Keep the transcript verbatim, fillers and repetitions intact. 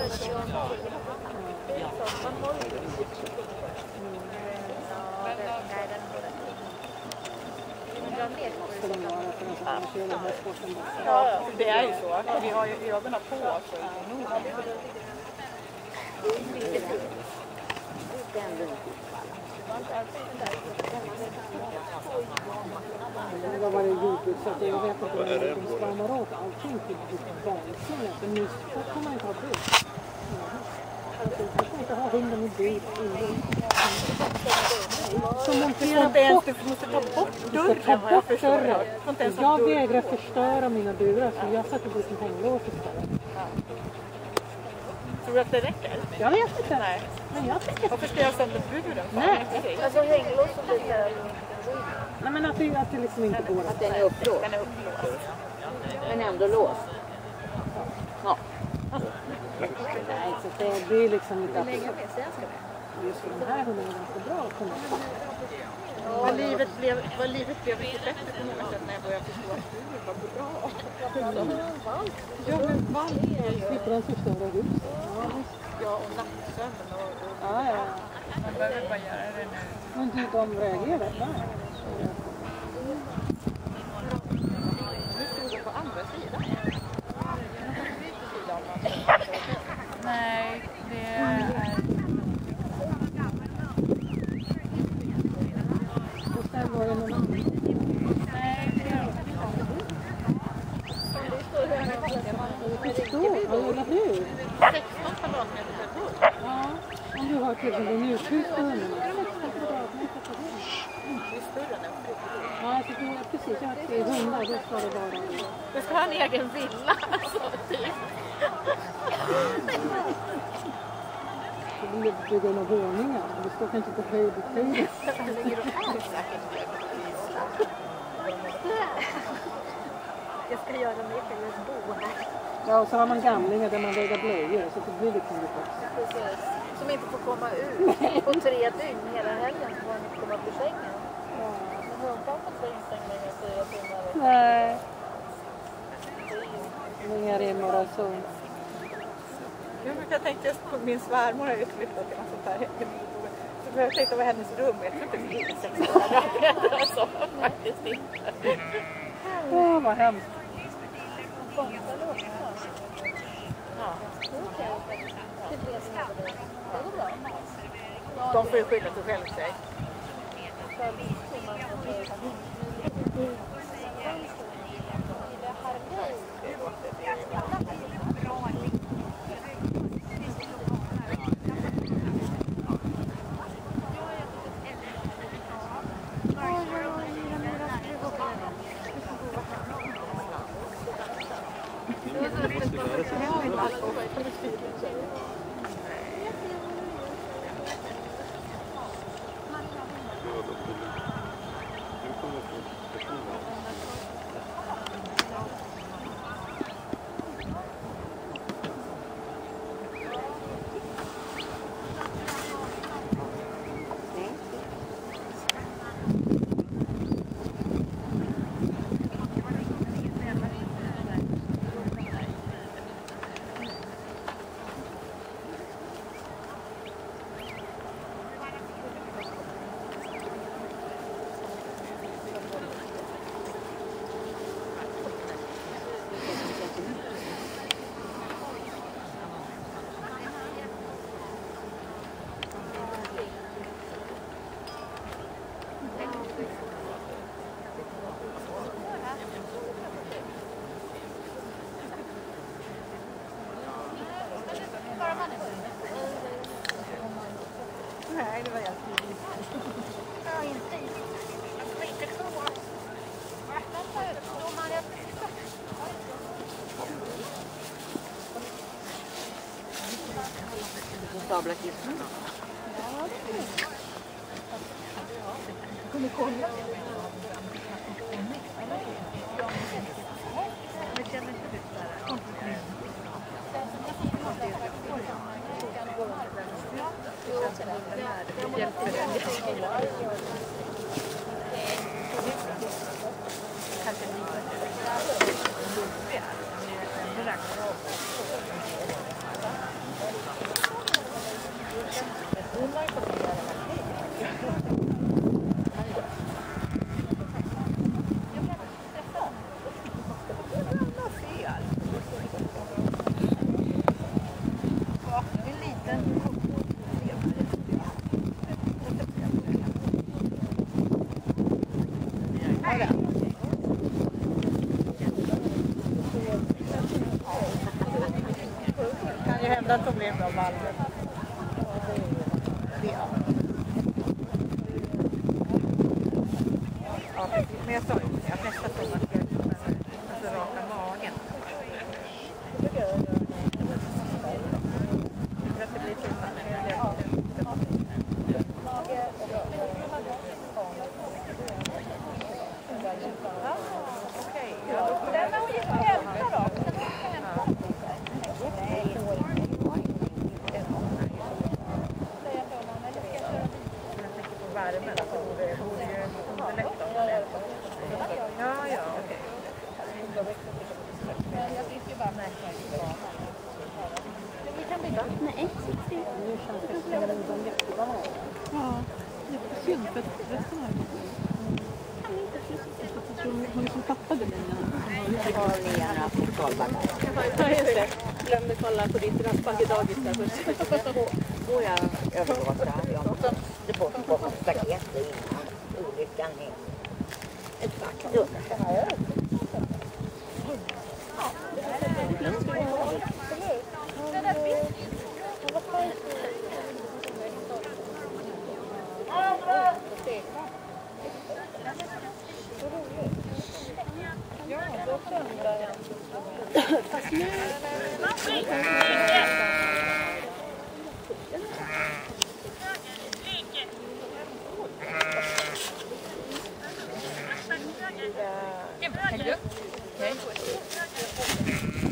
Ja, det är ju så. Vi har ju ögonen på oss. Det var det jobbigt så att jag vet inte om de stramar åt allting till vansinne. För nu får man inte ha bil. Jag får inte ha hunden i bil. Så montera bort. Du måste ta bort Du ska ta bort dörren. Jag vägrar förstöra mina dörrar så jag sätter dit en hänglås istället. Tror du att det räcker? Jag vet inte. Nej. Men jag tycker... Varför ska jag sönder buren? Nej. Alltså hänglåsen blir så här... Nej, men att det, att det liksom inte går. Att den är upplåst. Den är upplåst. Men ändå låst. Ja. Nej, så det, det är liksom lite absurt. Just för den här hunden är ganska bra att kunna. Vad livet blev, vad livet blev lite bättre på många sätt när jag började förstå att det var bra. Ja, men valp. Slipper den förstöra huset. Ja, och nattsömn och... Ja, ja. Man behöver bara göra det nu. Men du, de reagerar. Nej. Nu stod det på andra sidan. Nej, det är... Och sen var det någon annan. Nej, det är Förstå, eller hur? sexton kvadratmeter per bord. Ja, om du har till exempel en uthus på hundarna. sexton kvadratmeter per hund. Det är större än en bord. Ja, jag tycker att precis. Jag har tre hundar, då ska det vara... Du ska ha en egen villa, alltså, typ. Du vill bygga några våningar. Det står kanske på höjd och höjd. Ligger du här säkert? Jag ska göra mig till ett bo här. Ja, och så har man gamlingar där man väger blöjor. Så det blir liksom lite också. Precis. Som inte får komma ut på tre dygn hela helgen så får de inte komma upp ur sängen. Ja. Men hundpappan får instängda i fyra timmar. Nej. Inga rimmar och så. Jag tänkte på min svärmor har ju flyttat till något sånt här. Så jag tänkte på hennes rum. Jag tror inte det blir sexton kvadratmeter. Alltså, faktiskt inte. Åh, oh, vad hemskt. Ja. De får ju skylla sig själv sig. Nej, det var jag. Ja, inte i. Inte så. Stabla kistan. Ja, det är det. Kommer kolla. Jag känner inte det där. Hjälper det lite skola. Kanske lite. enda som blev bra valvet. Det är ja, men jag sa ju att nästa sommar ska jag alltså raka magen. Det tycker jag. För att det blir så okej. Den har hon gick och hämta då. Värmen, så borde det ju underlätta. Ja, ja, okej. Jag fick ju bara märka att men vi kan bygga. Nej, Nu känns det som en jättebra. Ja, jättesynd för att resten har hon liksom tappade den. har ni gärna fotbollsbackar. Ja, just det. Glömde kolla på ditt raspback i dagis där först. Får jag överlåta? Jag måste bort på staketet innan olyckan är ett faktum. Ja, då undrar jag. Fast nu... Ja.